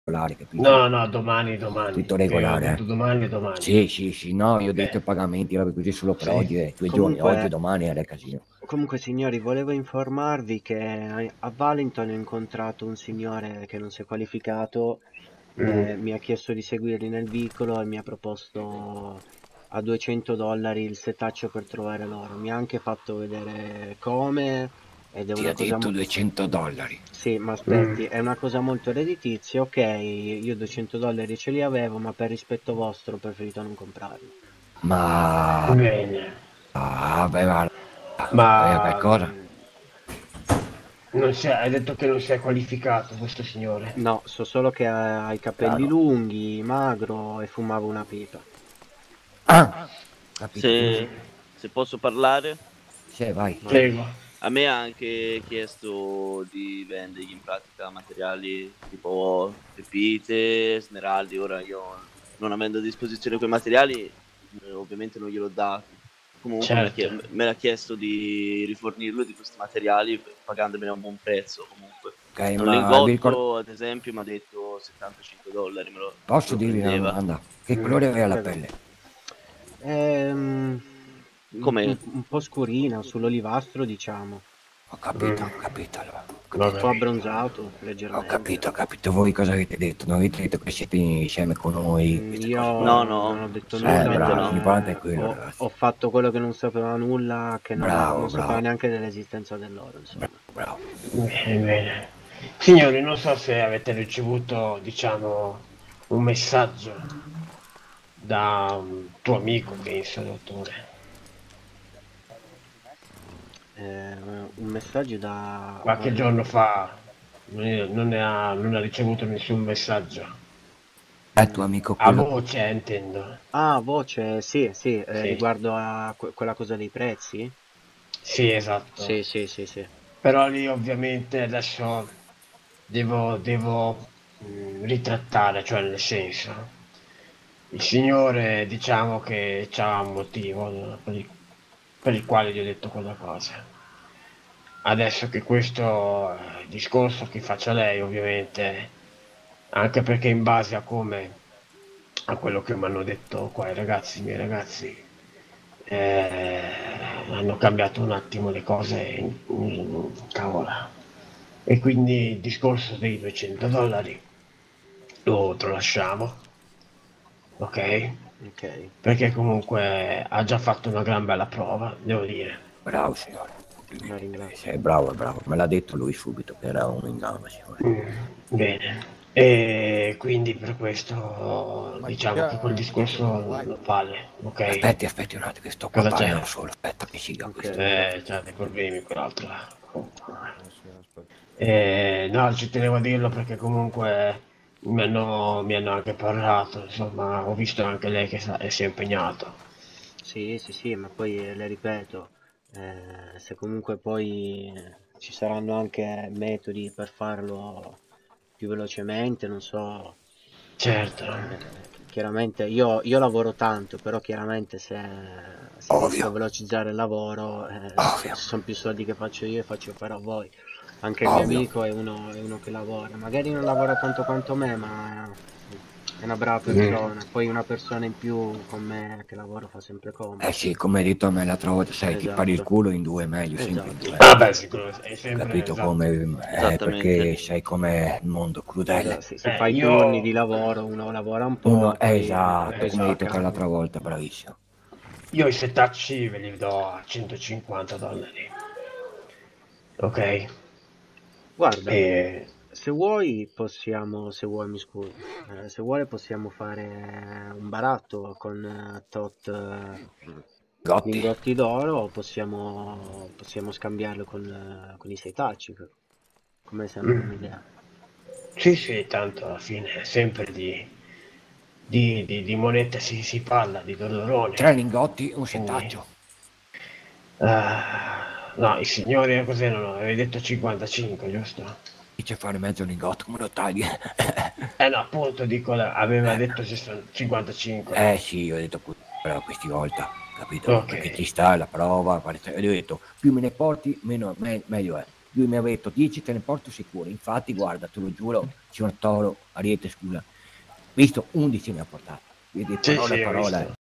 capito? No, domani. Tutto Ho regolare, detto domani. Sì, no, io ho detto i pagamenti, robe così solo per Sì. oggi, 2 giorni, oggi e Comunque, domani era casino. comunque signori, volevo informarvi che a Wellington ho incontrato un signore che non si è qualificato, mi ha chiesto di seguirli nel vicolo e mi ha proposto a $200 il setaccio per trovare l'oro. Mi ha anche fatto vedere come ed è Ti una ha cosa... detto $200. Sì, ma aspetti, è una cosa molto redditizia, ok, io $200 ce li avevo, ma per rispetto vostro ho preferito non comprarli. Ma... Bene. aveva... aveva Ma qualcosa? hai detto che non si è qualificato questo signore. No, so solo che ha i capelli Strano. lunghi, magro e fumava una pipa. Ah! Capito, Se, finisci? se posso parlare, Sì, vai. Vai. Prego. a me ha anche chiesto di vendergli in pratica materiali tipo pepite, smeraldi. Ora io, non avendo a disposizione quei materiali, ovviamente non gliel'ho dati. Comunque Certo. me l'ha chiesto di rifornirlo di questi materiali pagandomene a un buon prezzo. Comunque Ok, un ma vi ricordo... lingotto, ad esempio, mi ha detto $75, me Posso lo dirvi una prendeva. domanda? Che colore aveva la Prego. pelle? Ehm, Come? un po' scurina, sull'olivastro, diciamo. Ho capito allora. Ho Va Un po' capito. bene. abbronzato, leggermente. Ho capito. Voi cosa avete detto? Non avete detto che siete insieme con noi, queste Io cose qua. No, non ho no, detto nulla, assolutamente Bravo, no. l'importante è quello, ho, ragazzi. ho fatto quello che non sapeva nulla, che non sapeva Bravo, neanche dell'esistenza dell'oro, insomma. bravo. Bene. Signori, non so se avete ricevuto, diciamo, un messaggio da un tuo amico, penso, dottore. Un messaggio da... Qualche giorno fa non ha ricevuto nessun messaggio. È tuo amico A quello... voce, intendo. voce, sì, Sì, riguardo a quella cosa dei prezzi? sì, esatto. Sì. Però lì ovviamente adesso devo ritrattare, cioè nel senso, il signore diciamo che c'ha un motivo per il quale gli ho detto quella cosa. Adesso che questo discorso che faccia lei, ovviamente, anche perché in base a come, a quello che mi hanno detto qua i miei ragazzi, hanno cambiato un attimo le cose in tavola. E quindi il discorso dei $200 lo tralasciamo, ok? Ok, Perché comunque ha già fatto una gran bella prova, devo dire. Bravo, signore. la Complimenti. ringrazio. Sei bravo, bravo. Me l'ha detto lui subito che era un inganno, signore. Bene. E quindi per questo diciamo che quel discorso non vale, ok? Aspetti un attimo che sto qua Cosa c'è? parlando solo. Aspetta che siga questo. Ok. C'ha dei problemi quell'altro là. No, ci tenevo a dirlo perché comunque mi hanno anche parlato, insomma, ho visto anche lei che si è impegnato. Sì, ma poi le ripeto, se comunque poi ci saranno anche metodi per farlo più velocemente, non so, Certo. chiaramente io lavoro tanto, però chiaramente se riesco a Ovvio, velocizzare il lavoro, se ovvio, ci sono più soldi che faccio io, faccio fare a voi. Anche il mio ovvio. amico è uno che lavora, magari non lavora tanto quanto me, ma è una brava Mm. persona. Poi una persona in più con me che lavora fa sempre Eh comodo. sì, come hai detto a me l'altra volta, sai, ti pari il Esatto, culo in due, meglio, sempre in esatto, due. Ah beh, sicuro, è sempre Capito esatto. come... Esattamente. perché sai com'è il mondo crudele. esatto. Se fai turni di Io, lavoro, uno lavora un Uno po', è poi esatto, come hai detto te stacca. esatto. l'altra volta, bravissimo. Io i setacci ve li do a $150. Ok? Guarda, E se vuoi possiamo, se vuoi mi scusi, se vuole possiamo fare un baratto con tot Gotti. lingotti d'oro o possiamo scambiarlo con i setacci, come sembra mm, un'idea. sì, sì, tanto alla fine sempre di monete si parla, di dollaroni. 3 lingotti, un Quindi, settaggio. no, i signori cos'è? Non avevi detto 55, giusto? Dice fare mezzo lingotto, come lo tagli? No, appunto, dico, aveva detto 55. Sì, ho detto però questi volta, capito? Ok. Perché ci sta la prova, e io ho detto, più me ne porti, meglio è. lui mi ha detto 10 te ne porto sicuro, infatti guarda, te lo giuro, signor Toro, Ariete scusa, visto 11 mi ha portato, gli ho detto Sì, parola sì, a ho parola, visto.